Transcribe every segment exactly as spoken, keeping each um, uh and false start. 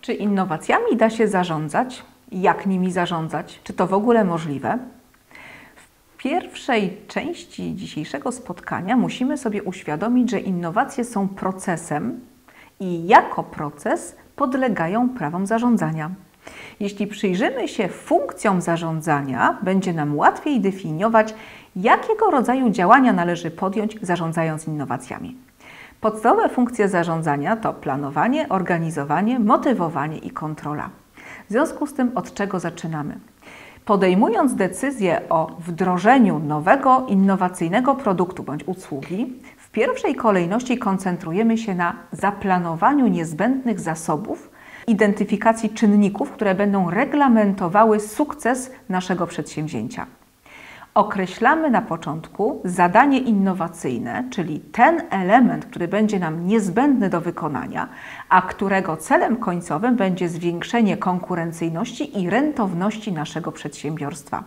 Czy innowacjami da się zarządzać? Jak nimi zarządzać? Czy to w ogóle możliwe? W pierwszej części dzisiejszego spotkania musimy sobie uświadomić, że innowacje są procesem i jako proces podlegają prawom zarządzania. Jeśli przyjrzymy się funkcjom zarządzania, będzie nam łatwiej definiować, jakiego rodzaju działania należy podjąć, zarządzając innowacjami. Podstawowe funkcje zarządzania to planowanie, organizowanie, motywowanie i kontrola. W związku z tym od czego zaczynamy? Podejmując decyzję o wdrożeniu nowego, innowacyjnego produktu bądź usługi, w pierwszej kolejności koncentrujemy się na zaplanowaniu niezbędnych zasobów, identyfikacji czynników, które będą reglamentowały sukces naszego przedsięwzięcia. Określamy na początku zadanie innowacyjne, czyli ten element, który będzie nam niezbędny do wykonania, a którego celem końcowym będzie zwiększenie konkurencyjności i rentowności naszego przedsiębiorstwa.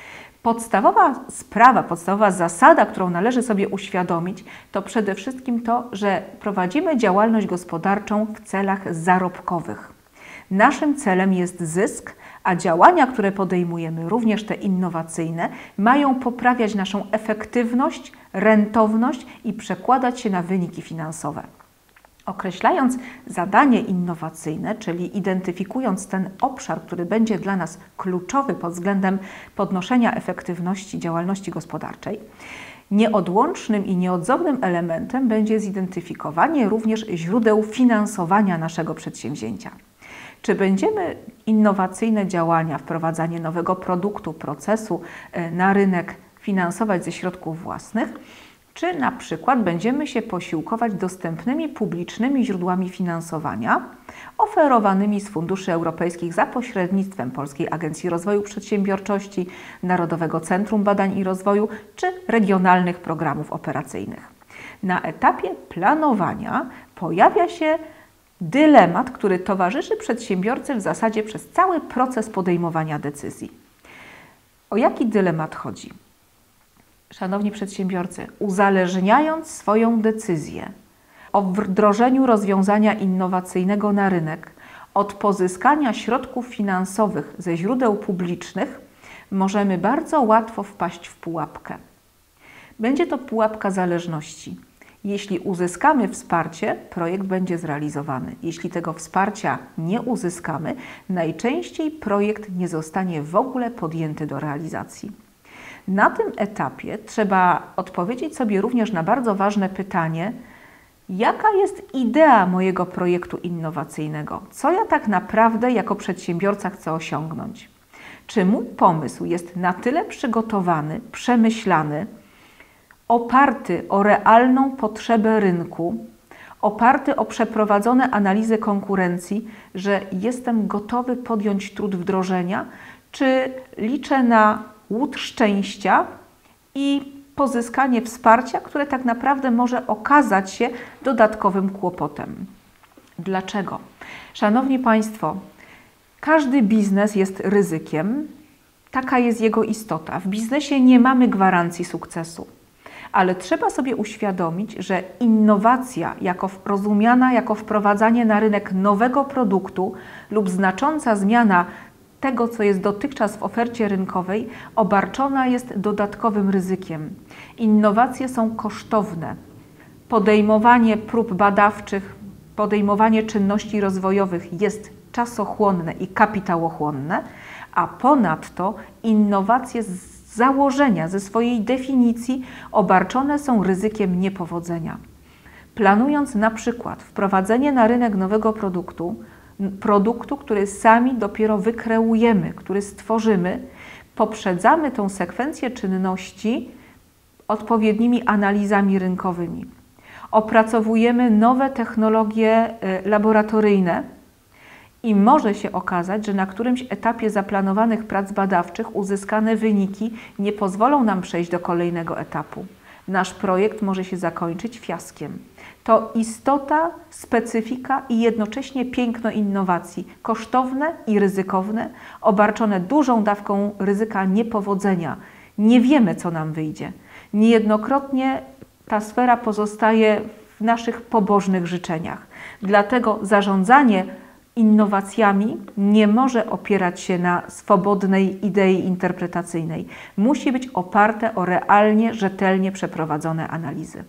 Podstawowa sprawa, podstawowa zasada, którą należy sobie uświadomić, to przede wszystkim to, że prowadzimy działalność gospodarczą w celach zarobkowych. Naszym celem jest zysk, a działania, które podejmujemy, również te innowacyjne, mają poprawiać naszą efektywność, rentowność i przekładać się na wyniki finansowe. Określając zadanie innowacyjne, czyli identyfikując ten obszar, który będzie dla nas kluczowy pod względem podnoszenia efektywności działalności gospodarczej, nieodłącznym i nieodzownym elementem będzie zidentyfikowanie również źródeł finansowania naszego przedsięwzięcia. Czy będziemy innowacyjne działania, wprowadzanie nowego produktu, procesu na rynek finansować ze środków własnych, czy na przykład będziemy się posiłkować dostępnymi publicznymi źródłami finansowania oferowanymi z funduszy europejskich za pośrednictwem Polskiej Agencji Rozwoju Przedsiębiorczości, Narodowego Centrum Badań i Rozwoju czy regionalnych programów operacyjnych. Na etapie planowania pojawia się dylemat, który towarzyszy przedsiębiorcy w zasadzie przez cały proces podejmowania decyzji. O jaki dylemat chodzi? Szanowni przedsiębiorcy, uzależniając swoją decyzję o wdrożeniu rozwiązania innowacyjnego na rynek od pozyskania środków finansowych ze źródeł publicznych, możemy bardzo łatwo wpaść w pułapkę. Będzie to pułapka zależności. Jeśli uzyskamy wsparcie, projekt będzie zrealizowany. Jeśli tego wsparcia nie uzyskamy, najczęściej projekt nie zostanie w ogóle podjęty do realizacji. Na tym etapie trzeba odpowiedzieć sobie również na bardzo ważne pytanie, jaka jest idea mojego projektu innowacyjnego? Co ja tak naprawdę jako przedsiębiorca chcę osiągnąć? Czy mój pomysł jest na tyle przygotowany, przemyślany, oparty o realną potrzebę rynku, oparty o przeprowadzone analizy konkurencji, że jestem gotowy podjąć trud wdrożenia, czy liczę na łód szczęścia i pozyskanie wsparcia, które tak naprawdę może okazać się dodatkowym kłopotem. Dlaczego? Szanowni Państwo, każdy biznes jest ryzykiem, taka jest jego istota. W biznesie nie mamy gwarancji sukcesu. Ale trzeba sobie uświadomić, że innowacja, jako rozumiana jako wprowadzanie na rynek nowego produktu lub znacząca zmiana tego, co jest dotychczas w ofercie rynkowej, obarczona jest dodatkowym ryzykiem. Innowacje są kosztowne. Podejmowanie prób badawczych, podejmowanie czynności rozwojowych jest czasochłonne i kapitałochłonne, a ponadto innowacje z założenia, ze swojej definicji obarczone są ryzykiem niepowodzenia. Planując na przykład wprowadzenie na rynek nowego produktu, produktu, który sami dopiero wykreujemy, który stworzymy, poprzedzamy tą sekwencję czynności odpowiednimi analizami rynkowymi. Opracowujemy nowe technologie laboratoryjne i może się okazać, że na którymś etapie zaplanowanych prac badawczych uzyskane wyniki nie pozwolą nam przejść do kolejnego etapu. Nasz projekt może się zakończyć fiaskiem. To istota, specyfika i jednocześnie piękno innowacji, kosztowne i ryzykowne, obarczone dużą dawką ryzyka niepowodzenia. Nie wiemy, co nam wyjdzie. Niejednokrotnie ta sfera pozostaje w naszych pobożnych życzeniach. Dlatego zarządzanie innowacjami nie może opierać się na swobodnej idei interpretacyjnej. Musi być oparte o realnie, rzetelnie przeprowadzone analizy.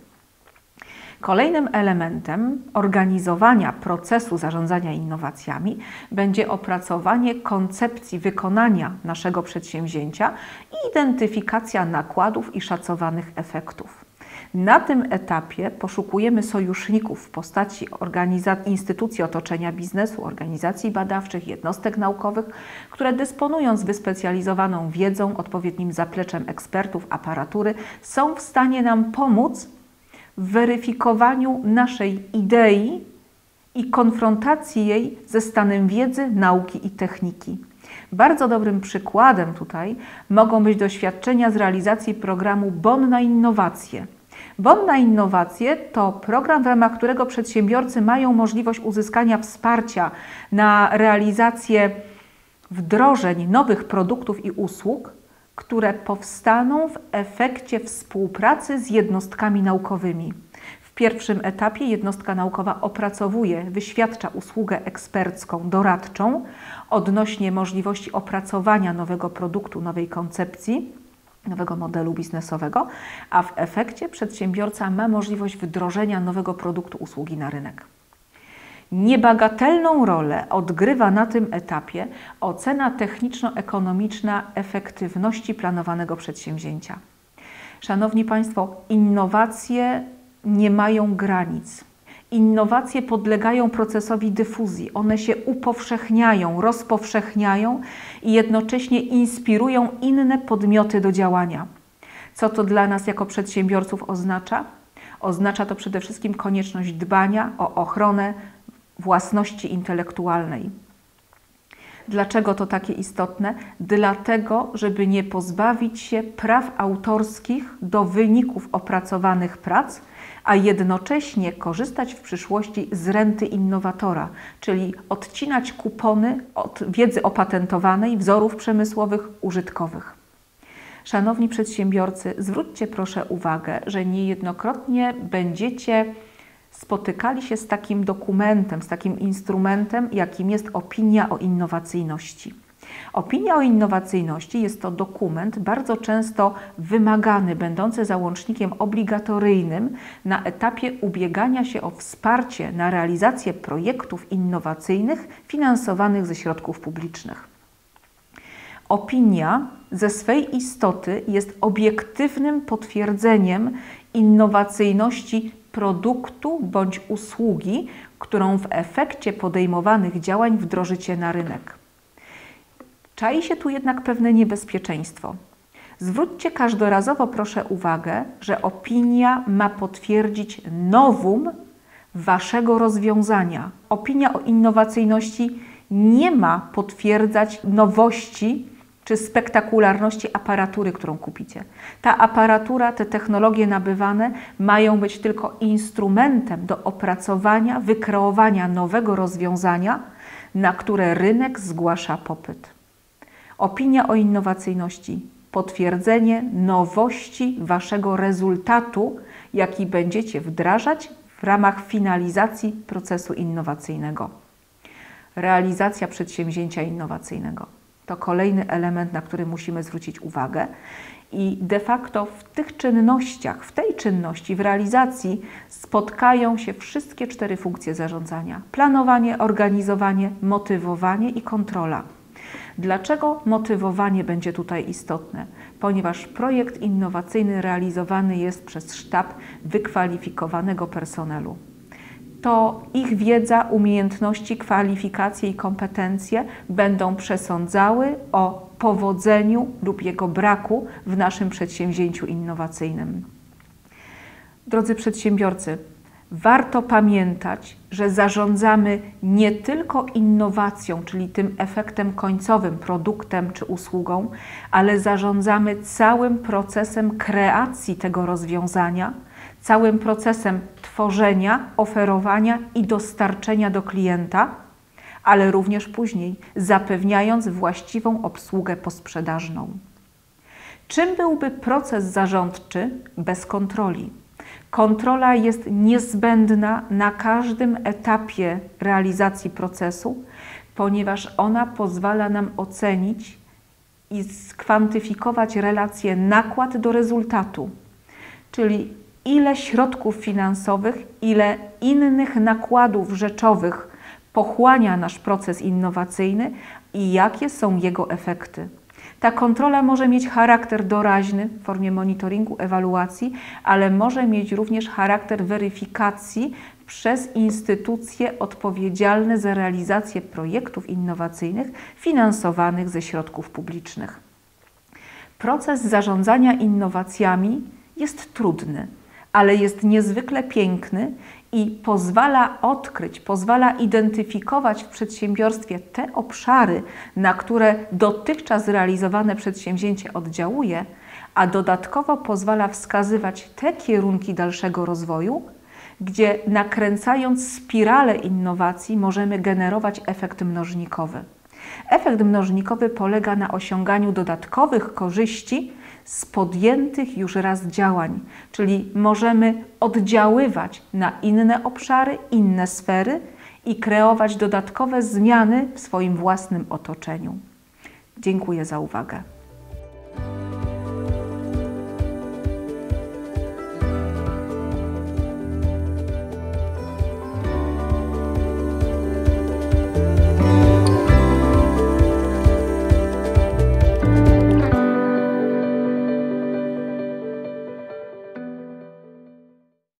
Kolejnym elementem organizowania procesu zarządzania innowacjami będzie opracowanie koncepcji wykonania naszego przedsięwzięcia i identyfikacja nakładów i szacowanych efektów. Na tym etapie poszukujemy sojuszników w postaci instytucji otoczenia biznesu, organizacji badawczych, jednostek naukowych, które dysponując wyspecjalizowaną wiedzą, odpowiednim zapleczem ekspertów, aparatury, są w stanie nam pomóc w weryfikowaniu naszej idei i konfrontacji jej ze stanem wiedzy, nauki i techniki. Bardzo dobrym przykładem tutaj mogą być doświadczenia z realizacji programu Bon na innowacje. Bon na innowacje to program, w ramach którego przedsiębiorcy mają możliwość uzyskania wsparcia na realizację wdrożeń nowych produktów i usług, które powstaną w efekcie współpracy z jednostkami naukowymi. W pierwszym etapie jednostka naukowa opracowuje, wyświadcza usługę ekspercką, doradczą odnośnie możliwości opracowania nowego produktu, nowej koncepcji, nowego modelu biznesowego, a w efekcie przedsiębiorca ma możliwość wdrożenia nowego produktu, usługi na rynek. Niebagatelną rolę odgrywa na tym etapie ocena techniczno-ekonomiczna efektywności planowanego przedsięwzięcia. Szanowni Państwo, innowacje nie mają granic. Innowacje podlegają procesowi dyfuzji. One się upowszechniają, rozpowszechniają i jednocześnie inspirują inne podmioty do działania. Co to dla nas jako przedsiębiorców oznacza? Oznacza to przede wszystkim konieczność dbania o ochronę własności intelektualnej. Dlaczego to takie istotne? Dlatego, żeby nie pozbawić się praw autorskich do wyników opracowanych prac, a jednocześnie korzystać w przyszłości z renty innowatora, czyli odcinać kupony od wiedzy opatentowanej, wzorów przemysłowych, użytkowych. Szanowni przedsiębiorcy, zwróćcie proszę uwagę, że niejednokrotnie będziecie spotykali się z takim dokumentem, z takim instrumentem, jakim jest opinia o innowacyjności. Opinia o innowacyjności jest to dokument bardzo często wymagany, będący załącznikiem obligatoryjnym na etapie ubiegania się o wsparcie na realizację projektów innowacyjnych finansowanych ze środków publicznych. Opinia ze swej istoty jest obiektywnym potwierdzeniem innowacyjności produktu bądź usługi, którą w efekcie podejmowanych działań wdrożycie na rynek. Czai się tu jednak pewne niebezpieczeństwo. Zwróćcie każdorazowo proszę uwagę, że opinia ma potwierdzić nowum Waszego rozwiązania. Opinia o innowacyjności nie ma potwierdzać nowości czy spektakularności aparatury, którą kupicie. Ta aparatura, te technologie nabywane mają być tylko instrumentem do opracowania, wykreowania nowego rozwiązania, na które rynek zgłasza popyt. Opinia o innowacyjności, potwierdzenie nowości Waszego rezultatu, jaki będziecie wdrażać w ramach finalizacji procesu innowacyjnego. Realizacja przedsięwzięcia innowacyjnego to kolejny element, na który musimy zwrócić uwagę i de facto w tych czynnościach, w tej czynności, w realizacji spotkają się wszystkie cztery funkcje zarządzania: planowanie, organizowanie, motywowanie i kontrola. Dlaczego motywowanie będzie tutaj istotne? Ponieważ projekt innowacyjny realizowany jest przez sztab wykwalifikowanego personelu. To ich wiedza, umiejętności, kwalifikacje i kompetencje będą przesądzały o powodzeniu lub jego braku w naszym przedsięwzięciu innowacyjnym. Drodzy przedsiębiorcy, warto pamiętać, że zarządzamy nie tylko innowacją, czyli tym efektem końcowym, produktem czy usługą, ale zarządzamy całym procesem kreacji tego rozwiązania, całym procesem tworzenia, oferowania i dostarczenia do klienta, ale również później zapewniając właściwą obsługę posprzedażną. Czym byłby proces zarządczy bez kontroli? Kontrola jest niezbędna na każdym etapie realizacji procesu, ponieważ ona pozwala nam ocenić i skwantyfikować relację nakład do rezultatu, czyli ile środków finansowych, ile innych nakładów rzeczowych pochłania nasz proces innowacyjny i jakie są jego efekty. Ta kontrola może mieć charakter doraźny w formie monitoringu, ewaluacji, ale może mieć również charakter weryfikacji przez instytucje odpowiedzialne za realizację projektów innowacyjnych finansowanych ze środków publicznych. Proces zarządzania innowacjami jest trudny, ale jest niezwykle piękny i pozwala odkryć, pozwala identyfikować w przedsiębiorstwie te obszary, na które dotychczas realizowane przedsięwzięcie oddziałuje, a dodatkowo pozwala wskazywać te kierunki dalszego rozwoju, gdzie nakręcając spiralę innowacji możemy generować efekt mnożnikowy. Efekt mnożnikowy polega na osiąganiu dodatkowych korzyści z podjętych już raz działań, czyli możemy oddziaływać na inne obszary, inne sfery i kreować dodatkowe zmiany w swoim własnym otoczeniu. Dziękuję za uwagę.